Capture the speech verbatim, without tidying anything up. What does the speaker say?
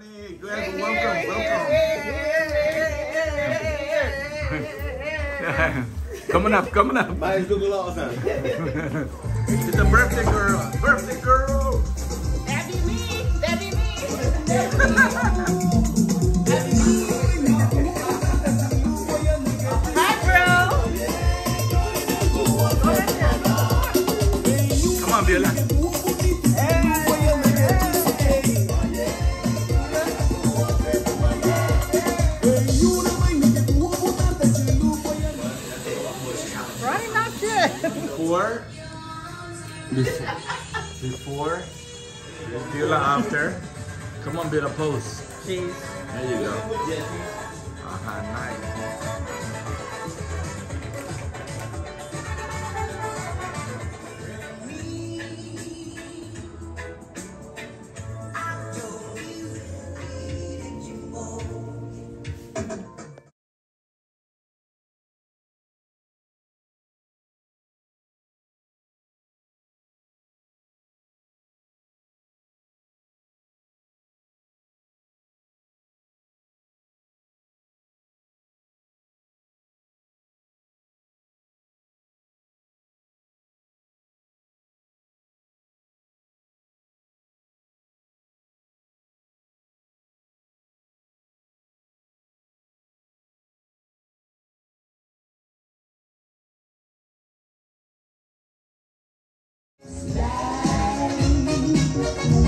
Stephanie, welcome, welcome, welcome. Coming up, coming up. Mais do que lá, It's a birthday girl, birthday girl. That be me, that be me. Hi, bro. Come on, Bella. Running not good. Before, before, before, Bella after. Come on, Bella, pose. Cheese. There you go. Uh-huh, nice. Slide.